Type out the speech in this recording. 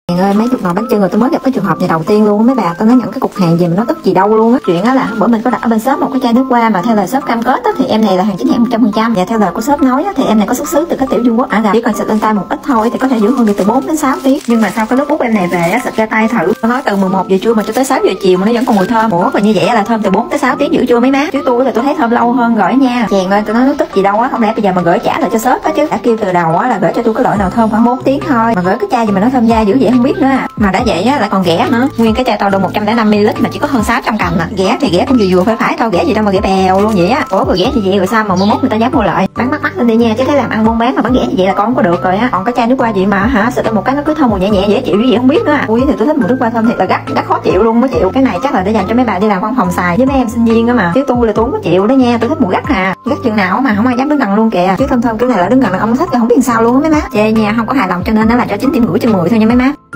Trời ơi, mấy chục nồi bánh chưng rồi tôi mới gặp cái trường hợp này đầu tiên luôn mấy bà. Tôi nói nhận cái cục hàng gì mà nó tức gì đâu luôn á. Chuyện á là bữa mình có đặt ở bên shop một cái chai nước hoa mà theo lời shop cam kết á thì em này là hàng chính hãng 100%. Và theo lời của shop nói á thì em này có xuất xứ từ cái tiểu Trung Quốc. Chỉ cần xịt lên tay một ít thôi thì có thể giữ hương vị từ 4 đến 6 tiếng. Nhưng mà sau cái lúc bút em này về á, xịt ra tay thử, nó nói từ 11 giờ trưa mà cho tới 6 giờ chiều mà nó vẫn còn mùi thơm. Ủa và như vậy là thơm từ 4 tới 6 tiếng giữ chưa mấy má? Chứ tôi là tôi thấy thơm lâu hơn rồi nha. Chèn ơi, tôi nói nó tức gì đâu á, không lẽ bây giờ mà gửi trả lại cho shop á chứ. Đã kêu từ đầu á là gửi cho tôi cái loại nào thơm khoảng 4 tiếng thôi, mà gửi cái chai gì mà nó thơm dai dữ vậy không biết nữa à. Mà đã vậy á lại còn ghẻ nữa. Nguyên cái chai to độ 105ml mà chỉ có hơn 600 cành à. Ghẻ thì ghẻ cũng vừa phải thôi, ghẻ gì đâu mà ghẻ bèo luôn vậy á. Ủa rồi ghẻ như vậy rồi sao mà 11 người ta dám mua lại? Bán mắc lên đi nha, chứ thấy làm ăn buôn bán mà bán ghẻ như vậy là con không có được rồi á. Còn cái chai nước hoa gì mà hả, xịt một cái nó cứ thơm mùi nhẹ nhẹ dễ chịu như vậy không biết nữa à. Ui thì tôi thích mùi nước hoa thơm thiệt là gắt khó chịu luôn, mới chịu. Cái này chắc là để dành cho mấy bà đi làm văn phòng xài với mấy em sinh viên á mà. Chứ tôi là tôi không có chịu đó nha, tôi thích mùi gắt à. Gắt chừng nào mà không ai dám đứng gần luôn kìa. Chứ thơm thơm kiểu này là đứng gần là ông thích thì không biết sao luôn á mấy má. Chê nha, không có hài lòng cho nên nó là cho 9,5 trên 10 thôi nha mấy má.